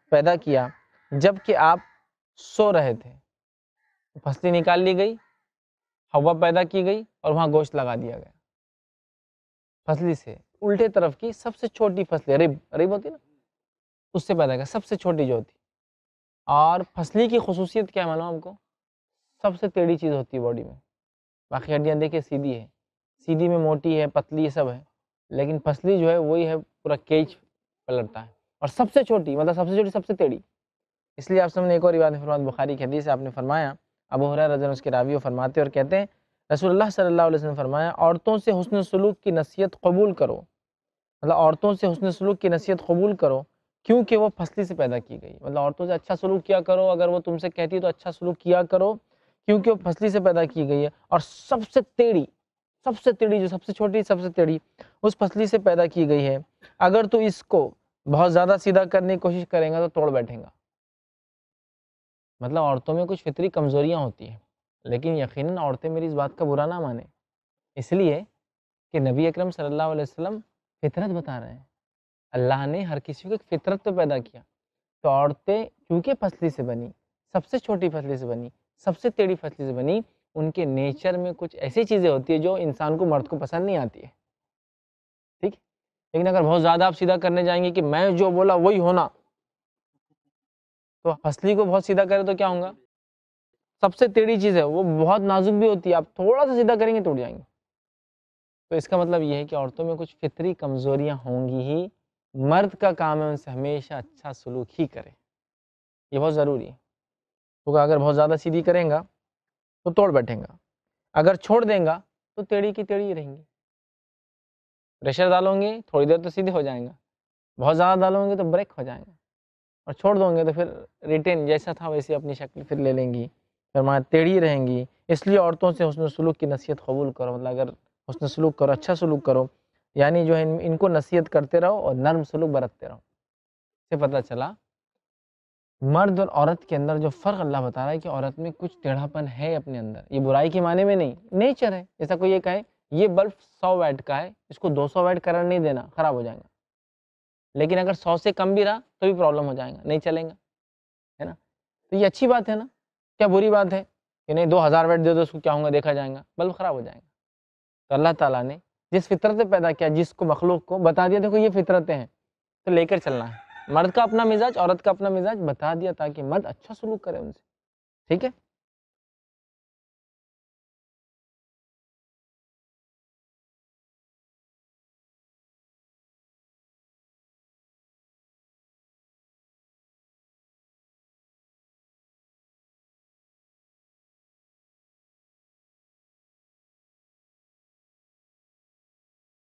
پیدا کیا جب کہ آپ سو رہے تھے، پھسلی نکال لی گئی، ہوا پیدا کی گئی اور وہاں گوشت لگا دیا گیا۔ پھسلی سے الٹے طرف کی سب سے چھوٹی پھسلی، ریب ہوتی نا، اس سے پیدا کیا، سب سے چھوٹی جو ہوتی۔ اور پھسلی کی خصوصیت کیا ہے معلوم آپ کو؟ سب سے ٹیڑھی چیز ہوتی ہے باڈی میں، باقی ہڈیاں دیکھیں سیدھی ہے، سیدھی میں موٹی ہے، پتلی ہے، سب ہے، لیکن پھسلی جو ہے وہی ہے پورا کیچ پلٹتا ہے، اور سب سے چھوٹی مطلب سب سے چھوٹی سب سے ٹیڑھی۔ اس لیے آپ سامنے ایک اور روایت میں فرمایا، بخاری کی حدیث ہے، آپ نے فرمایا، ابو ہریرہ رضی اللہ عنہ اس کے راوی فرماتے اور کہتے ہیں رسول اللہ صلی اللہ علیہ وسلم نے فرمایا، عورتوں سے حسن سلوک کی نصیحت قبول کرو، مطلب عورتوں سے حسن سلوک کی نصیحت قبول کرو کیونکہ وہ پھسلی سے پیدا کی گئی، مطلب عورتوں سے اچھا سلوک کیا کرو، اگر وہ تم سے کہتی تو اچھا سلوک کیا کرو کیونکہ وہ پھسلی سے پیدا کی گئی ہے، اور سب سے ٹیڑھی جو سب سے چھوٹی سب سے ٹیڑھی اس پھسلی سے پیدا کی گئی ہے، اگر تو اس کو بہت زیادہ سیدھا کرنے کی کوشش کریں گا تو توڑ بیٹھیں گا۔ مطلب عورتوں میں کچھ فطری کمزوریاں ہوتی ہیں، لیکن یقیناً عورتیں میری اس بات کا برا نہ مانیں، اس لیے کہ نبی اکرم صلی اللہ علیہ وسلم فطرت بتا رہے ہیں، اللہ نے ہر کسی کو ایک فطرت تو پیدا کیا، تو عورتیں کیونکہ پھسلی سے بنی، سب سے چھوٹی پھسلی سے بنی، سب سے ٹیڑھی پھسلی سے بنی، ان کے نیچر میں کچھ ایسی چیزیں ہوتی ہیں جو انسان کو مرد کو پسند نہیں آتی ہے، ٹھیک؟ لیکن اگر بہت زیادہ آپ سیدھا کرنے جائیں گے کہ میں جو بولا وہی ہونا، تو پھسلی کو بہت سیدھا کرے تو کیا ہوگا؟ سب سے ٹیڑھی چیز ہے وہ بہت نازک بھی ہوتی ہے، آپ تھوڑا سا سیدھا کریں گے ٹوٹ جائیں گے۔ تو اس کا مطلب یہ ہے کہ عورتوں میں کچھ فطری کمزوریاں ہوں گی ہی، مرد کا کام ہے ان سے ہمیشہ اچھا سلوک ہی کرے، یہ بہت ضروری ہے، کیونکہ اگر بہت زیادہ سیدھی کریں گا تو توڑ بیٹھیں گا، اگر چھوڑ دیں گا تو ٹیڑھی کی ٹیڑھی رہیں گی۔ پریشر ڈالو گے تھوڑی دیر تو سیدھے ہو جائیں گا، بہت زیادہ ڈالو گے تو بریک ہو جائیں گا، اور چھوڑ دو گے تو پھر ریٹین جیسا تھا ویسے اپنی شکل پھر لے لیں گی، فرمایا ٹیڑھی رہیں گی۔ اس لیے عورتوں سے حسن سلوک کی نصیحت قبول کرو، مطلب اگر حسن سلوک کرو، اچھا سلوک کرو، یعنی جو ہے ان کو نصیحت کرتے رہو اور نرم سلوک برتتے رہو۔ اس سے پتہ چلا مرد اور عورت کے اندر جو فرق اللہ بتا رہا ہے کہ عورت میں کچھ ٹیڑھا پن ہے اپنے اندر، یہ برائی کے معنی میں نہیں، نیچر ہے۔ جیسا کوئی یہ کہے یہ بلب 100 واٹ کا ہے، اس کو 200 واٹ کرنٹ نہیں دینا، خراب ہو جائے گا، لیکن اگر 100 سے کم بھی رہا تو بھی پرابلم ہو جائے گا، نہیں چلیں گا، ہے نا؟ تو یہ اچھی بات ہے نا، کیا بری بات ہے کہ نہیں 2000 واٹ دے دو اس کو کیا ہوگا، دیکھا جائے گا، بلب خراب ہو جائے گا۔ تو اللہ تعالیٰ نے جس فطرت سے پیدا کیا، جس کو مخلوق کو بتا دیا دیکھو یہ فطرتیں ہیں تو لے کر چلنا ہے، مرد کا اپنا مزاج، عورت کا اپنا مزاج بتا دیا تاکہ مرد اچھا سلوک کرے ان سے، ٹھیک ہے۔